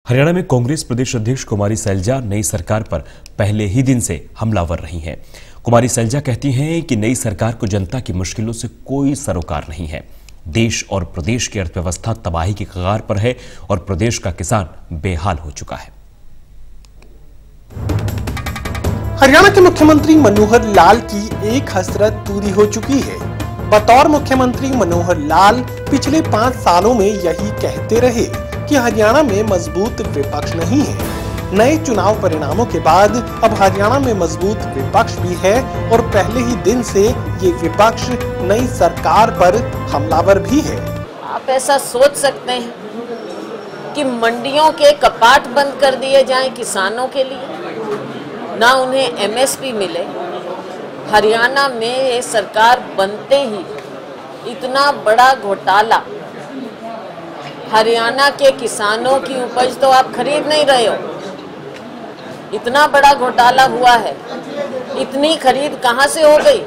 हरियाणा में कांग्रेस प्रदेश अध्यक्ष कुमारी सैलजा नई सरकार पर पहले ही दिन से हमलावर रही हैं। कुमारी सैलजा कहती हैं कि नई सरकार को जनता की मुश्किलों से कोई सरोकार नहीं है। देश और प्रदेश की अर्थव्यवस्था तबाही की कगार पर है और प्रदेश का किसान बेहाल हो चुका है। हरियाणा के मुख्यमंत्री मनोहर लाल की एक हसरत पूरी हो चुकी है। बतौर मुख्यमंत्री मनोहर लाल पिछले 5 सालों में यही कहते रहे कि हरियाणा में मजबूत विपक्ष नहीं है। नए चुनाव परिणामों के बाद अब हरियाणा में मजबूत विपक्ष भी है और पहले ही दिन से ये विपक्ष नई सरकार पर हमलावर भी है। आप ऐसा सोच सकते हैं कि मंडियों के कपाट बंद कर दिए जाएं किसानों के लिए, ना उन्हें एमएसपी मिले। हरियाणा में ये सरकार बनते ही इतना बड़ा घोटाला, हरियाणा के किसानों की उपज तो आप खरीद नहीं रहे हो, इतना बड़ा घोटाला हुआ है। इतनी खरीद कहां से हो गई?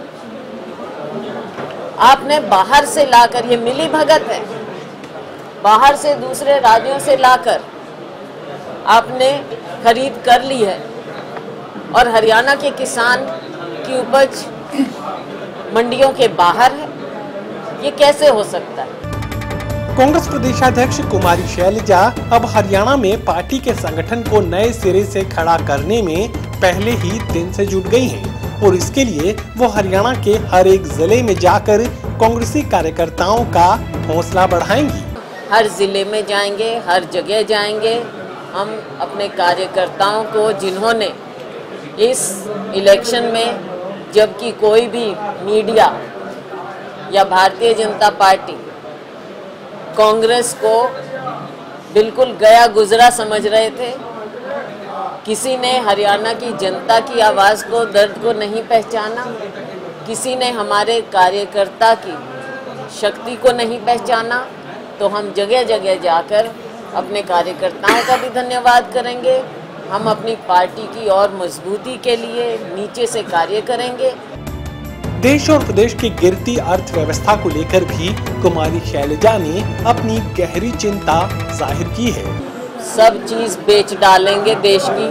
आपने बाहर से लाकर, ये मिली भगत है, बाहर से दूसरे राज्यों से लाकर आपने खरीद कर ली है और हरियाणा के किसान की उपज मंडियों के बाहर है। ये कैसे हो सकता है? कांग्रेस प्रदेशाध्यक्ष कुमारी सैलजा अब हरियाणा में पार्टी के संगठन को नए सिरे से खड़ा करने में पहले ही दिन से जुट गई हैं और इसके लिए वो हरियाणा के हर एक जिले में जाकर कांग्रेसी कार्यकर्ताओं का हौसला बढ़ाएंगी। हर जिले में जाएंगे, हर जगह जाएंगे। हम अपने कार्यकर्ताओं को, जिन्होंने इस इलेक्शन में, जबकि कोई भी मीडिया या भारतीय जनता पार्टी कांग्रेस को बिल्कुल गया गुजरा समझ रहे थे, किसी ने हरियाणा की जनता की आवाज़ को, दर्द को नहीं पहचाना, किसी ने हमारे कार्यकर्ता की शक्ति को नहीं पहचाना, तो हम जगह जगह जाकर अपने कार्यकर्ताओं का भी धन्यवाद करेंगे। हम अपनी पार्टी की और मजबूती के लिए नीचे से कार्य करेंगे। देश और प्रदेश की गिरती अर्थव्यवस्था को लेकर भी कुमारी सैलजा ने अपनी गहरी चिंता जाहिर की है। सब चीज बेच डालेंगे देश की,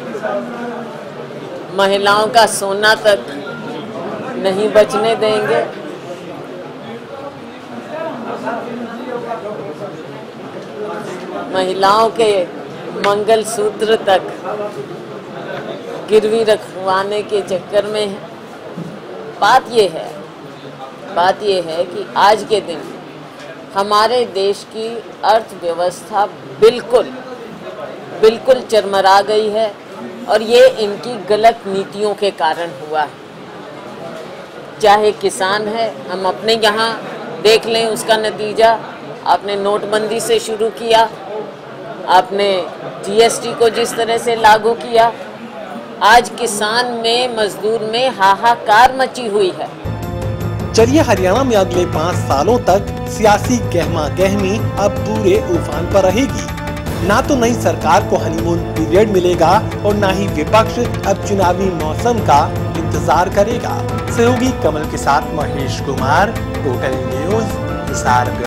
महिलाओं का सोना तक नहीं बचने देंगे। महिलाओं के मंगलसूत्र तक गिरवी रखवाने के चक्कर में बात ये है कि आज के दिन हमारे देश की अर्थव्यवस्था बिल्कुल चरमरा गई है और ये इनकी गलत नीतियों के कारण हुआ है। चाहे किसान है, हम अपने यहाँ देख लें उसका नतीजा। आपने नोटबंदी से शुरू किया, आपने जीएसटी को जिस तरह से लागू किया, आज किसान में, मजदूर में हाहाकार मची हुई है। चलिए, हरियाणा में अगले 5 सालों तक सियासी गहमा गहमी अब पूरे उफान पर रहेगी। ना तो नई सरकार को हनीमून पीरियड मिलेगा और ना ही विपक्ष अब चुनावी मौसम का इंतजार करेगा। सहयोगी कमल के साथ महेश कुमार, टोटल न्यूज़, हिसार।